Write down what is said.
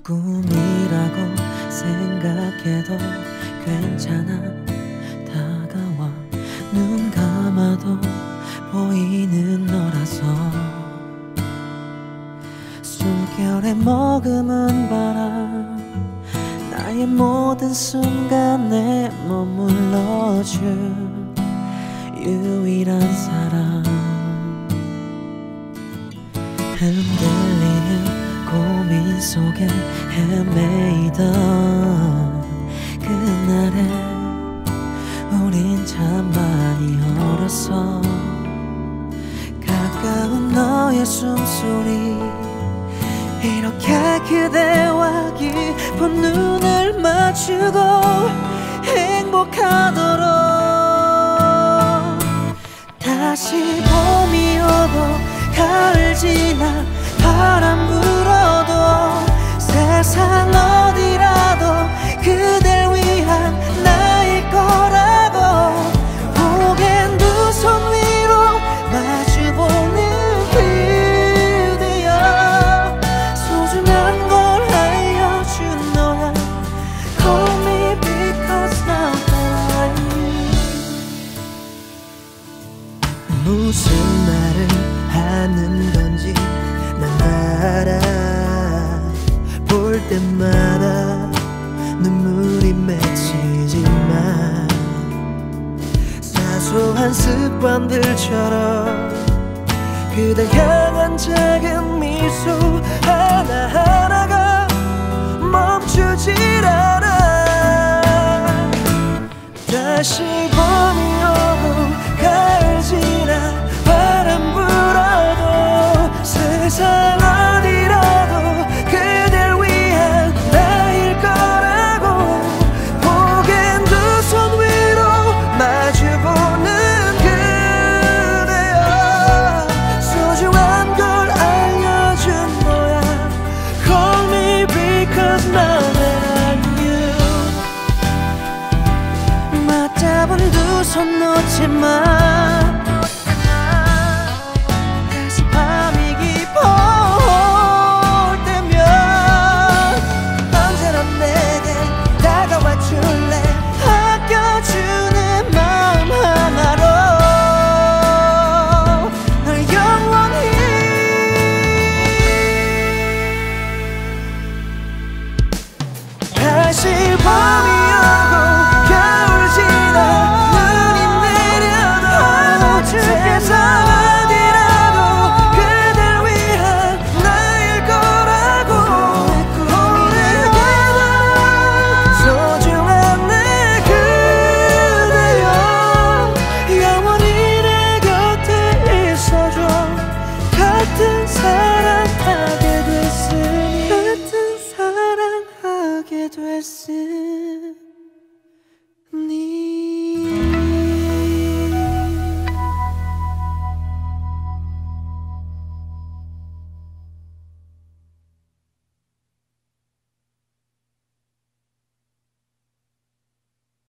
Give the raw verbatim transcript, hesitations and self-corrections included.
꿈이라고 생각해도 괜찮아. 다가와 눈 감아도 보이는 너라서. 숨결에 머금은 바람, 나의 모든 순간에 머물러준 유일한 사람. 흔들리는 고민 속에 헤매이던 그날에 우린 참 많이 얼었어. 가까운 너의 숨소리, 이렇게 그대와 깊은 눈을 맞추고 행복하도록. 다시 봄이 오고 가을 지나 바람 불어도 세상 어디라도 그댈 위한 나일 거라고. 고개 두 손 위로 마주보는 그대여, 소중한 걸 알려준 너야. Call me because now I need. 무슨 말을 하는 건지 난 알아. 볼 때마다 눈물이 맺히지만 사소한 습관들처럼 그댈 향한 작은 미소 하나